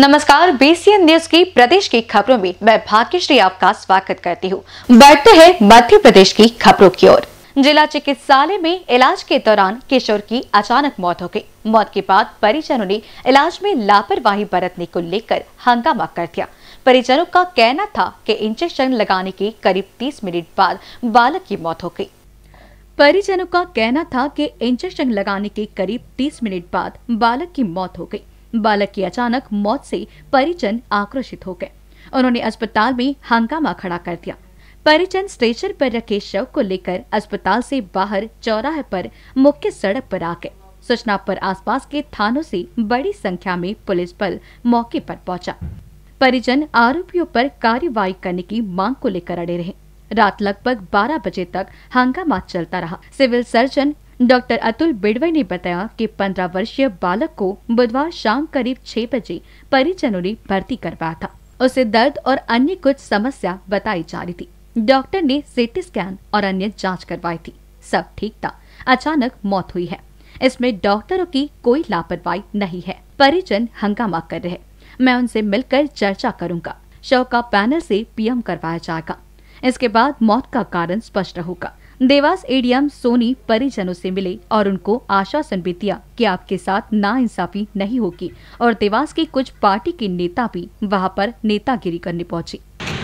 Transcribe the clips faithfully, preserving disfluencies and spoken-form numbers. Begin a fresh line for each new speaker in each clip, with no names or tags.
नमस्कार, BCN news की प्रदेश की खबरों में मैं भाग्यश्री आपका स्वागत करती हूँ। बढ़ते हैं मध्य प्रदेश की खबरों की ओर। जिला चिकित्सालय में इलाज के दौरान किशोर की अचानक मौत हो गई। मौत के बाद परिजनों ने इलाज में लापरवाही बरतने को लेकर हंगामा कर दिया। परिजनों का कहना था कि इंजेक्शन लगाने के करीब तीस मिनट बाद बालक की मौत हो गई। परिजनों का कहना था कि इंजेक्शन लगाने के करीब तीस मिनट बाद बालक की मौत हो गई। बालक की अचानक मौत से परिजन आक्रोशित हो गए। उन्होंने अस्पताल में हंगामा खड़ा कर दिया। परिजन स्ट्रेचर पर रखे शव को लेकर अस्पताल से बाहर चौराहे पर मुख्य सड़क पर आ गए। सूचना पर आसपास के थानों से बड़ी संख्या में पुलिस बल मौके पर पहुंचा। परिजन आरोपियों पर कार्रवाई करने की मांग को लेकर अड़े रहे। रात लगभग बारह बजे तक हंगामा चलता रहा। Civil surgeon doctor Atul Bidwai ने बताया कि पंद्रह वर्षीय बालक को बुधवार शाम करीब छह बजे परिजनों ने भर्ती करवाया था। उसे दर्द और अन्य कुछ समस्या बताई जा रही थी। डॉक्टर ने सीटी स्कैन और अन्य जांच करवाई थी। सब ठीक था। अचानक मौत हुई है। इसमें डॉक्टरों की कोई लापरवाही नहीं है। परिजन हंगामा कर रहे। मैं उनसे मिलकर चर्चा करूंगा। शव का पैनल से पीएम करवाया जाएगा। इसके बाद मौत का कारण स्पष्ट होगा। देवास एडीएम सोनी परिजनों से मिले और उनको आश्वासन भी दिया कि आपके साथ नाइंसाफी नहीं होगी और देवास की कुछ पार्टी के नेता भी वहां पर नेतागिरी करने पहुंचे।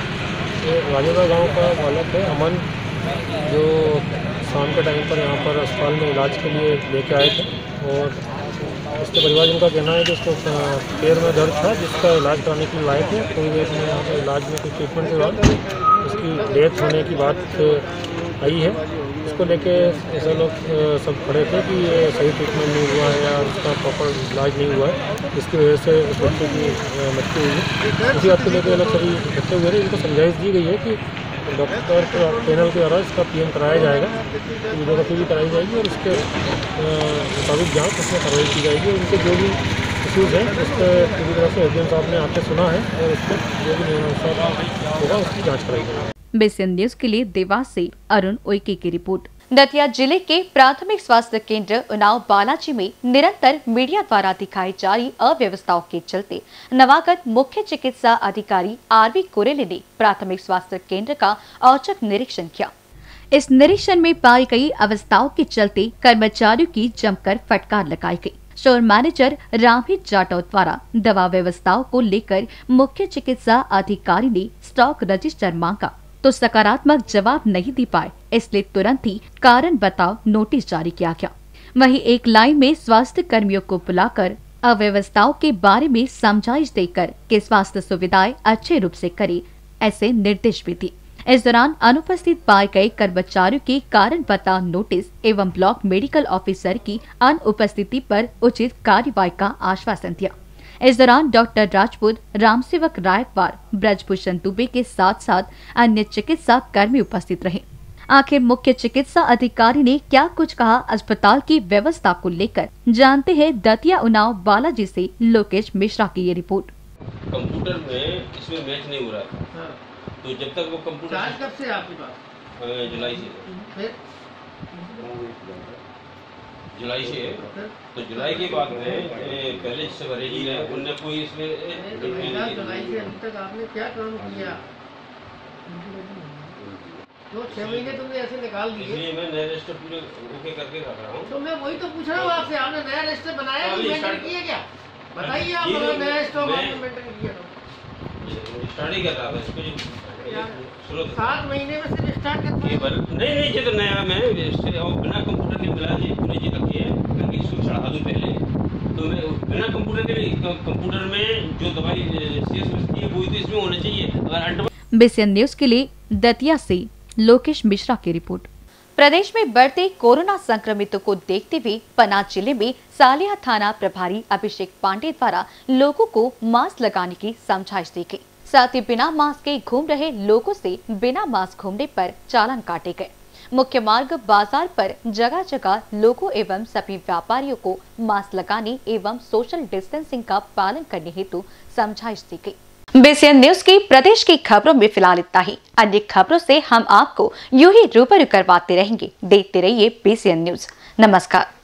राजेगा गांव का बालक है अमन, जो शाम के टाइम पर यहाँ पर अस्पताल में इलाज के लिए लेके आए थे और उसके परिवार का कहना है कि उसको पैर में दर्द था, जिसका इलाज कराने के लिए लाए थे। थोड़ी देर में यहाँ पर इलाज में कुछ ट्रीटमेंट के बाद उसकी डेथ होने की बात आई है। इसको लेके ऐसे लोग सब खड़े थे कि ये सही ट्रीटमेंट नहीं हुआ है या उसका प्रॉपर इलाज नहीं हुआ है, इसकी वजह से उस बच्चे की मृत्यु हुई है। इसी बात को लेकर लोग सभी इकट्ठे हुए थे। इनको समझाइश दी गई है कि डॉक्टर पैनल के द्वारा इसका पीएम कराया जाएगा, वीडियोग्राफी भी कराई जाएगी और उसके मुताबिक जाँच उसमें कार्रवाई की जाएगी। उनके जो भी इशूज़ हैं उस पर पूरी तरह से एसडीएम साहब ने आके सुना है और उस पर जो भी नियमानुसार होगा उसकी जाँच कराई जाएगी।
बीसीएन न्यूज के लिए देवास से अरुण उइके की रिपोर्ट। दतिया जिले के प्राथमिक स्वास्थ्य केंद्र उन्नाव बालाजी में निरंतर मीडिया द्वारा दिखाई जा रही अव्यवस्थाओं के चलते नवागत मुख्य चिकित्सा अधिकारी आरवी कुरेले ने प्राथमिक स्वास्थ्य केंद्र का औचक निरीक्षण किया। इस निरीक्षण में पाई गई अवस्थाओं के चलते कर्मचारियों की जमकर फटकार लगाई गई। स्टोर मैनेजर रामहित जाटव द्वारा दवा व्यवस्थाओं को लेकर मुख्य चिकित्सा अधिकारी ने स्टॉक रजिस्टर मांगा तो सकारात्मक जवाब नहीं दे पाए, इसलिए तुरंत ही कारण बताओ नोटिस जारी किया गया। वहीं एक लाइन में स्वास्थ्य कर्मियों को बुलाकर अव्यवस्थाओं के बारे में समझाइश देकर कि स्वास्थ्य सुविधाएं अच्छे रूप से करें, ऐसे निर्देश भी दिए। इस दौरान अनुपस्थित पाए गए कर्मचारियों के कारण बताओ नोटिस एवं ब्लॉक मेडिकल ऑफिसर की अनुपस्थिति पर उचित कार्रवाई का आश्वासन दिया। इस दौरान डॉक्टर राजपूत, रामसेवक रायकवार, ब्रजभूषण दुबे के साथ साथ अन्य चिकित्सा कर्मी उपस्थित रहे। आखिर मुख्य चिकित्सा अधिकारी ने क्या कुछ कहा अस्पताल की व्यवस्था को लेकर, जानते हैं दतिया उन्नाव बालाजी से लोकेश मिश्रा की ये रिपोर्ट।
कंप्यूटर में इसमें मैच नहीं हो रहा है, तो जब तक वो कंप्यूटर
कब से आपके पास?
जुलाई से जुलाई से है, तो जुलाई के बाद में पहले से भरे ही है, उनने कोई इसमें
जुलाई से अभी तक आपने क्या काम किया? तो छह महीने तुमने ऐसे निकाल दिए।
इसलिए मैं नया रजिस्टर पूरे ओके करके रख रहा हूँ।
तो मैं वही तो पूछ रहा हूँ आपसे, आपने नया रजिस्टर बनाया कि मेंटेन किया क्या? बताइए आप, नया स्टॉक आपने मेंटेन किया था?
स्टार्ट ही कर रहा था इसको,
सात महीने में सिर्फ स्टार्ट कर
नहीं नहीं ये तो नया मैं बिना कंप्यूटर के मिला जी पूरी जी रखी है क्योंकि इसको चढ़ा दूँ पहले, तो मैं बिना कंप्यूटर के कंप्यूटर में जो दवाई शेष बचती है वो तो इसमें होना चाहिए। अगर
बीसीएन न्यूज के लिए दतिया से लोकेश मिश्रा की रिपोर्ट। प्रदेश में बढ़ते कोरोना संक्रमितों को देखते हुए पन्ना जिले में सालिया थाना प्रभारी अभिषेक पांडे द्वारा लोगों को मास्क लगाने की समझाइश दी गई। साथ ही बिना मास्क के घूम रहे लोगों से बिना मास्क घूमने पर चालान काटे गए। मुख्य मार्ग बाजार पर जगह जगह लोगों एवं सभी व्यापारियों को मास्क लगाने एवं सोशल डिस्टेंसिंग का पालन करने हेतु समझाइश दी गई। बीसीएन न्यूज की प्रदेश की खबरों में फिलहाल इतना ही। अन्य खबरों से हम आपको यूं ही रूबरू करवाते रहेंगे। देखते रहिए बीसीएन न्यूज। नमस्कार।